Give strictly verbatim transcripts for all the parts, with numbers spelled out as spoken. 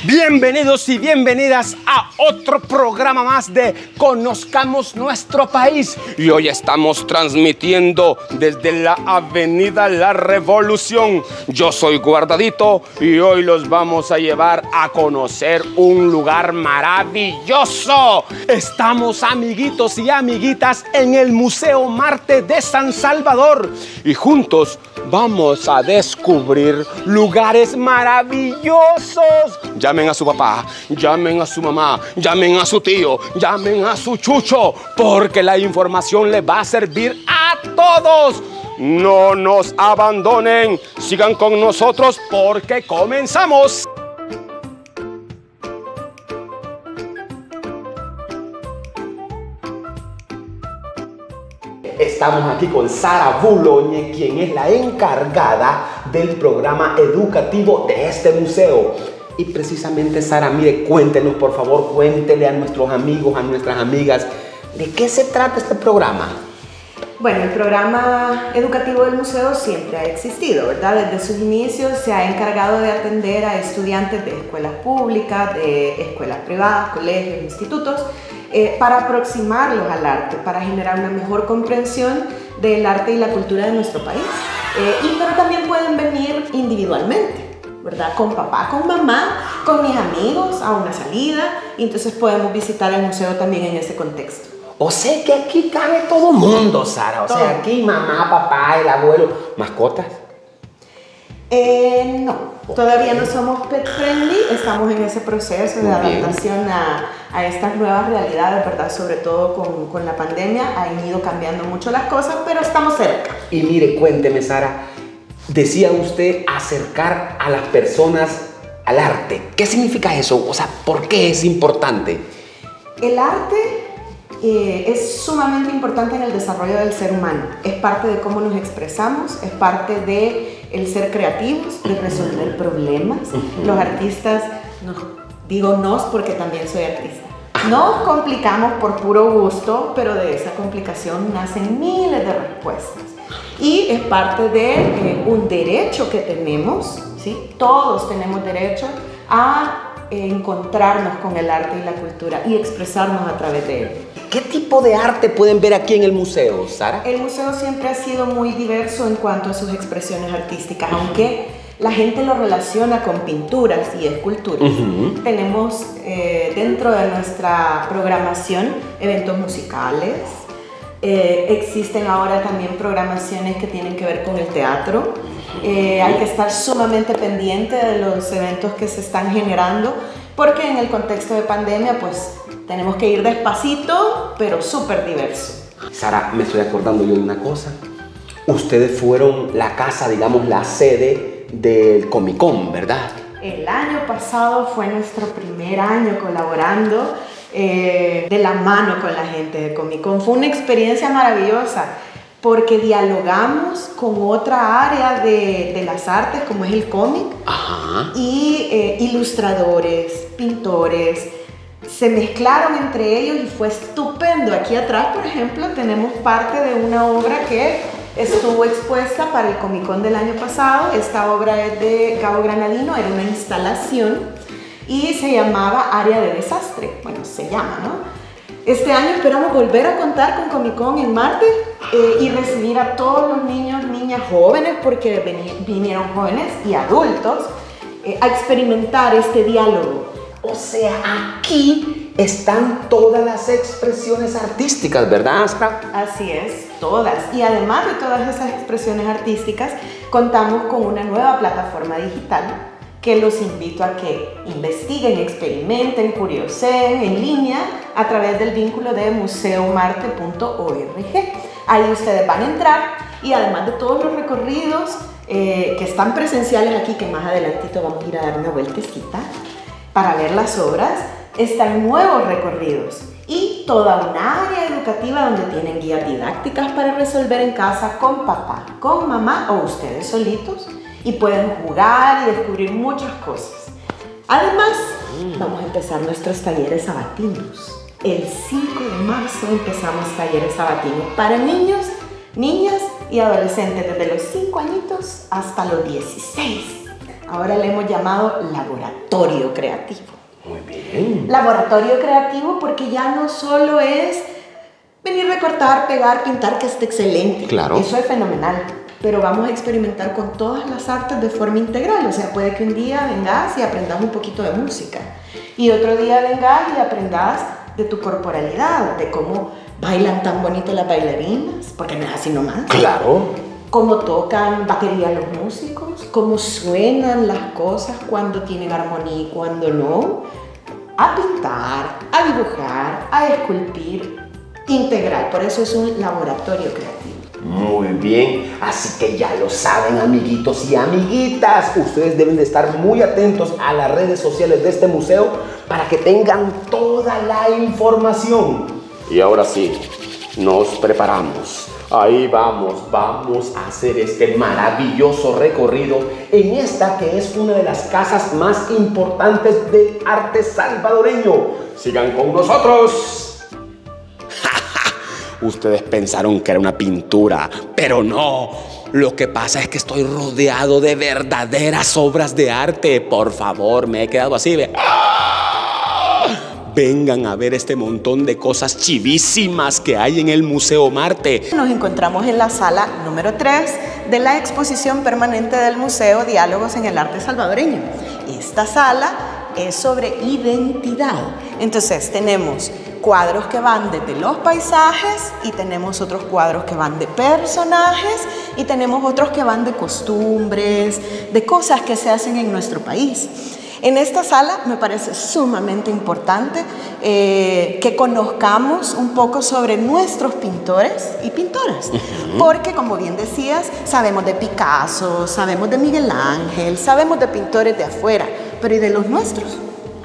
Bienvenidos y bienvenidas a otro programa más de Conozcamos Nuestro País. Y hoy estamos transmitiendo desde la Avenida La Revolución. Yo soy Guardadito y hoy los vamos a llevar a conocer un lugar maravilloso. Estamos, amiguitos y amiguitas, en el Museo Marte de San Salvador. Y juntos vamos a descubrir lugares maravillosos. Llamen a su papá, llamen a su mamá, llamen a su tío, llamen a su chucho, porque la información les va a servir a todos. No nos abandonen, sigan con nosotros porque comenzamos. Estamos aquí con Sara Boulogne, quien es la encargada del programa educativo de este museo. Y precisamente, Sara, mire, cuéntenos, por favor, cuéntele a nuestros amigos, a nuestras amigas, ¿de qué se trata este programa? Bueno, el programa educativo del museo siempre ha existido, ¿verdad? Desde sus inicios se ha encargado de atender a estudiantes de escuelas públicas, de escuelas privadas, colegios, institutos, eh, para aproximarlos al arte, para generar una mejor comprensión del arte y la cultura de nuestro país. Eh, y pero también pueden venir individualmente, ¿verdad? Con papá, con mamá, con mis amigos a una salida, y entonces podemos visitar el museo también en ese contexto. O sea que aquí cabe todo mundo, Sara. O todo. sea, aquí mamá, papá, el abuelo, mascotas. Eh, no, todavía no somos pet friendly, estamos en ese proceso de adaptación a, a estas nuevas realidades, ¿verdad? Sobre todo con, con la pandemia, han ido cambiando mucho las cosas, pero estamos cerca. Y mire, cuénteme, Sara, decía usted acercar a las personas al arte. ¿Qué significa eso? O sea, ¿por qué es importante? El arte eh, es sumamente importante en el desarrollo del ser humano. Es parte de cómo nos expresamos, es parte de el ser creativos, de resolver problemas. Uh-huh. Los artistas, nos, digo nos porque también soy artista, nos complicamos por puro gusto, pero de esa complicación nacen miles de respuestas. Y es parte de eh, un derecho que tenemos, ¿sí? Todos tenemos derecho a eh, encontrarnos con el arte y la cultura y expresarnos a través de él. ¿Qué tipo de arte pueden ver aquí en el museo, Sara? El museo siempre ha sido muy diverso en cuanto a sus expresiones artísticas, uh-huh. aunque la gente lo relaciona con pinturas y esculturas. Uh-huh. Tenemos eh, dentro de nuestra programación eventos musicales. Eh, existen ahora también programaciones que tienen que ver con el teatro. Eh, hay que estar sumamente pendiente de los eventos que se están generando, porque en el contexto de pandemia pues tenemos que ir despacito, pero súper diverso. Sara, me estoy acordando yo de una cosa. Ustedes fueron la casa, digamos, la sede del Comic Con, ¿verdad? El año pasado fue nuestro primer año colaborando Eh, de la mano con la gente de Comic Con. Fue una experiencia maravillosa porque dialogamos con otra área de, de las artes como es el cómic. Ajá. Y eh, ilustradores, pintores, se mezclaron entre ellos y fue estupendo. Aquí atrás, por ejemplo, tenemos parte de una obra que estuvo expuesta para el Comic Con del año pasado. Esta obra es de Gabo Granadino, era una instalación y se llamaba Área de Desastre. Bueno, se llama, ¿no? Este año esperamos volver a contar con Comic Con en Marte eh, y recibir a todos los niños, niñas, jóvenes, porque vinieron jóvenes y adultos, eh, a experimentar este diálogo. O sea, aquí están todas las expresiones artísticas, ¿verdad, Sara? Así es, todas. Y además de todas esas expresiones artísticas, contamos con una nueva plataforma digital que los invito a que investiguen, experimenten, curioseen en línea a través del vínculo de museo marte punto org. Ahí ustedes van a entrar y además de todos los recorridos eh, que están presenciales aquí, que más adelantito vamos a ir a dar una vueltecita para ver las obras, están nuevos recorridos y toda una área educativa donde tienen guías didácticas para resolver en casa con papá, con mamá o ustedes solitos, y pueden jugar y descubrir muchas cosas. Además, vamos a empezar nuestros talleres sabatinos. El cinco de marzo empezamos talleres sabatinos para niños, niñas y adolescentes desde los cinco añitos hasta los dieciséis. Ahora le hemos llamado laboratorio creativo. Muy bien. Laboratorio creativo porque ya no solo es venir, recortar, pegar, pintar, que está excelente. Claro. Eso es fenomenal. Pero vamos a experimentar con todas las artes de forma integral. O sea, puede que un día vengas y aprendas un poquito de música. Y otro día vengas y aprendas de tu corporalidad, de cómo bailan tan bonito las bailarinas, porque no es así nomás. Claro. Cómo tocan batería los músicos, cómo suenan las cosas cuando tienen armonía y cuando no. A pintar, a dibujar, a esculpir, integral. Por eso es un laboratorio creativo. Muy bien, así que ya lo saben, amiguitos y amiguitas. Ustedes deben de estar muy atentos a las redes sociales de este museo para que tengan toda la información. Y ahora sí, nos preparamos. Ahí vamos, vamos a hacer este maravilloso recorrido en esta que es una de las casas más importantes del arte salvadoreño. Sigan con nosotros. Ustedes pensaron que era una pintura, pero no. Lo que pasa es que estoy rodeado de verdaderas obras de arte. Por favor, me he quedado así. ¿Ve? ¡Ah! Vengan a ver este montón de cosas chivísimas que hay en el Museo Marte. Nos encontramos en la sala número tres de la exposición permanente del Museo Diálogos en el Arte Salvadoreño. Esta sala es sobre identidad. Entonces tenemos cuadros que van desde los paisajes y tenemos otros cuadros que van de personajes y tenemos otros que van de costumbres, de cosas que se hacen en nuestro país. En esta sala me parece sumamente importante eh, que conozcamos un poco sobre nuestros pintores y pintoras, uh-huh. porque como bien decías, sabemos de Picasso, sabemos de Miguel Ángel, sabemos de pintores de afuera, pero ¿y de los nuestros?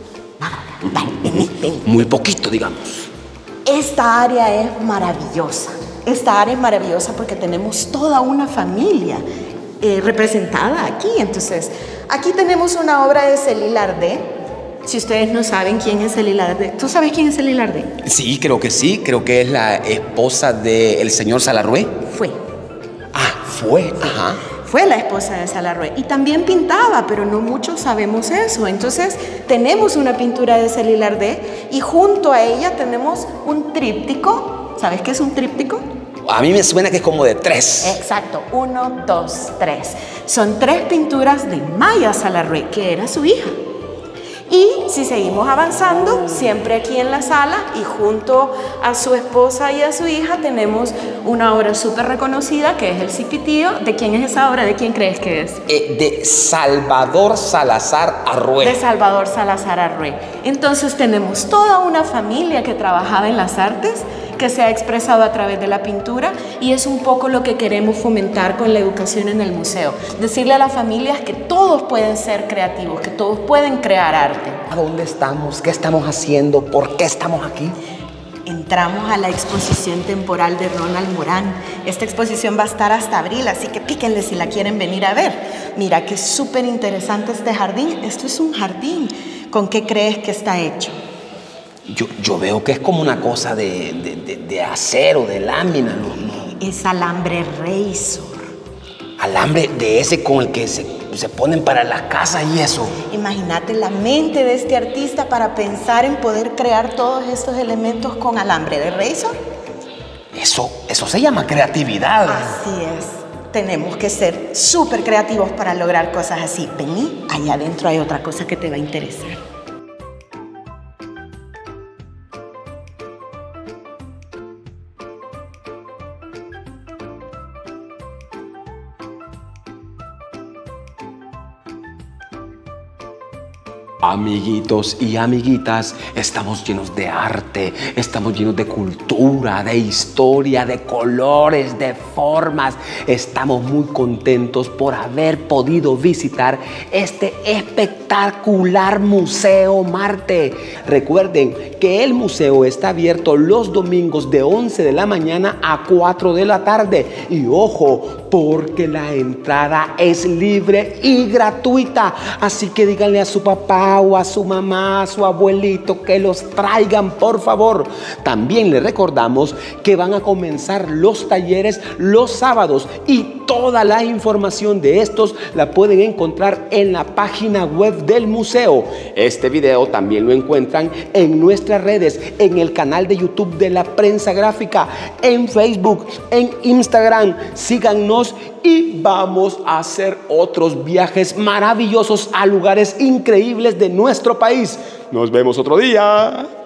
Muy poquito, digamos. Esta área es maravillosa. Esta área es maravillosa porque tenemos toda una familia eh, representada aquí. Entonces, aquí tenemos una obra de Célie Lardé. Si ustedes no saben quién es Célie Lardé, ¿tú sabes quién es Célie Lardé? Sí, creo que sí. Creo que es la esposa del señor Salarrué. Fue. Ah, fue. Ajá. Fue la esposa de Salarrué y también pintaba, pero no muchos sabemos eso. Entonces tenemos una pintura de Célie Lardé y junto a ella tenemos un tríptico. ¿Sabes qué es un tríptico? A mí me suena que es como de tres. Exacto, uno, dos, tres. Son tres pinturas de Maya Salarrué, que era su hija. Y si seguimos avanzando, siempre aquí en la sala y junto a su esposa y a su hija tenemos una obra súper reconocida que es el Cipitío. ¿De quién es esa obra? ¿De quién crees que es? Eh, de Salvador Salazar Arrué. De Salvador Salazar Arrué. Entonces tenemos toda una familia que trabajaba en las artes, que se ha expresado a través de la pintura y es un poco lo que queremos fomentar con la educación en el museo. Decirle a las familias que todos pueden ser creativos, que todos pueden crear arte. ¿A dónde estamos? ¿Qué estamos haciendo? ¿Por qué estamos aquí? Entramos a la exposición temporal de Ronald Morán. Esta exposición va a estar hasta abril, así que píquenle si la quieren venir a ver. Mira que es súper interesante este jardín. Esto es un jardín. ¿Con qué crees que está hecho? Yo, yo veo que es como una cosa de, de, de, de acero, de lámina, ¿no? Es alambre Razor. Alambre de ese con el que se, se ponen para las casas y eso. Imagínate la mente de este artista para pensar en poder crear todos estos elementos con alambre de Razor. Eso, eso se llama creatividad. Así es. Tenemos que ser súper creativos para lograr cosas así. Vení, allá adentro hay otra cosa que te va a interesar. Amiguitos y amiguitas, estamos llenos de arte, estamos llenos de cultura, de historia, de colores, de formas. Estamos muy contentos por haber podido visitar este espectacular Museo Marte. Recuerden que el museo está abierto los domingos de once de la mañana a cuatro de la tarde. Y ojo, porque la entrada es libre y gratuita. Así que díganle a su papá o a su mamá, a su abuelito que los traigan, por favor. También les recordamos que van a comenzar los talleres los sábados y Toda la información de estos la pueden encontrar en la página web del museo. Este video también lo encuentran en nuestras redes, en el canal de YouTube de La Prensa Gráfica, en Facebook, en Instagram. Síganos y vamos a hacer otros viajes maravillosos a lugares increíbles de nuestro país. Nos vemos otro día.